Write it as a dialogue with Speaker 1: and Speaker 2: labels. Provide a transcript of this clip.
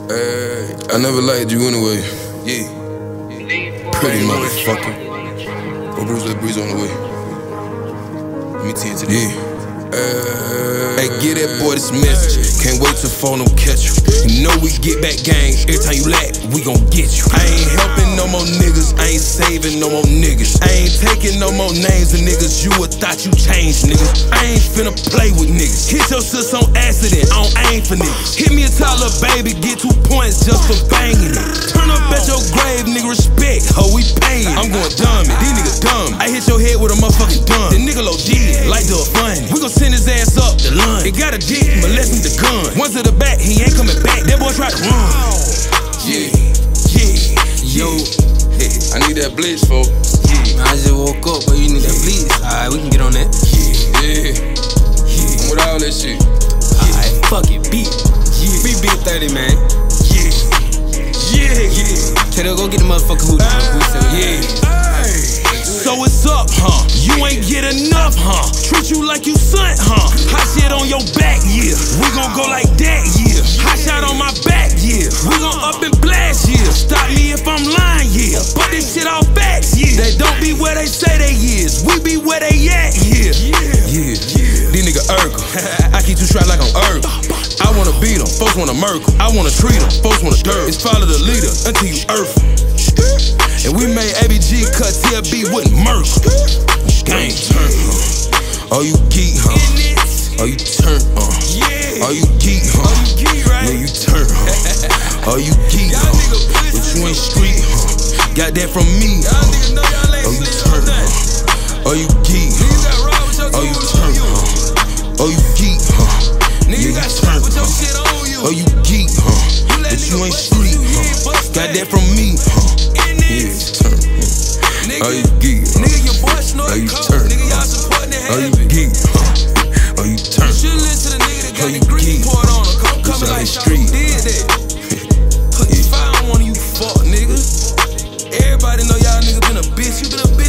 Speaker 1: I never liked you anyway. Yeah. Pretty motherfucker. Oh, Bruce, let Breeze on the way. Let me tell you today. Yeah. Hey, get that boy this message. Can't wait till phone don't catch you. You know we get back gang. Every time you laugh, we gon' get you. I ain't helping no more niggas. I ain't saving no more niggas. I ain't taking no more names of niggas. You would thought you changed, niggas. I ain't finna play with niggas. Hit your sis on accident. I don't aim for niggas. Hit me a toddler, baby. Get 2 points just for banging it. Turn up at your grave, nigga. Respect. Ho, we paying. I'm going dumb. These niggas dumb. I hit your head with a motherfucking dumb. The nigga low G, like the funny. We gon' send his ass up the line. It got a dick, molest me the gun. One to the back, he ain't coming back. That boy try to run. Yeah, yo. I need that bleach, folks. Yeah.
Speaker 2: I just woke up, but you need that bleach. Alright, we can get on that.
Speaker 1: Yeah. I'm with all that shit.
Speaker 2: Alright, fuck it, beat. Free beat 30, man. Tell her go get the motherfucking hoodie.
Speaker 1: So it's up, huh? You ain't get enough, huh? Treat you like you son, huh? Hot shit on your back, yeah. We gon' go like that, yeah. Hot shot on my back, yeah. We gon' up and blast, yeah. Stop me if I'm lying, yeah. Put this shit all facts, yeah. They don't be where they say they is. We be where they at, yeah. These nigga Urkel. I keep too strapped like I'm Urkel. I wanna beat 'em, folks wanna murk 'em. I wanna treat 'em, folks wanna dirt. It's follow the leader until you earth 'em. And we made ABG cut TLB with murk. Gang turn, oh you geek, huh? Oh you turn, oh you geek, huh? Yeah, you turn, oh you geek, huh? But you ain't street, huh? Got that from me, huh? Oh you turn, oh you geek, huh? Oh you turn, oh you geek, huh? Yeah, you turn, oh you geek, huh? But you ain't street, huh? Got that from me, huh? Yeah, turn, oh you geek, huh? Oh you turn, oh you geek, huh? Oh you turn, oh you geek, bitch out the street. Put the fire on one of you fuck niggas. Everybody know y'all niggas been a bitch. You been a bitch.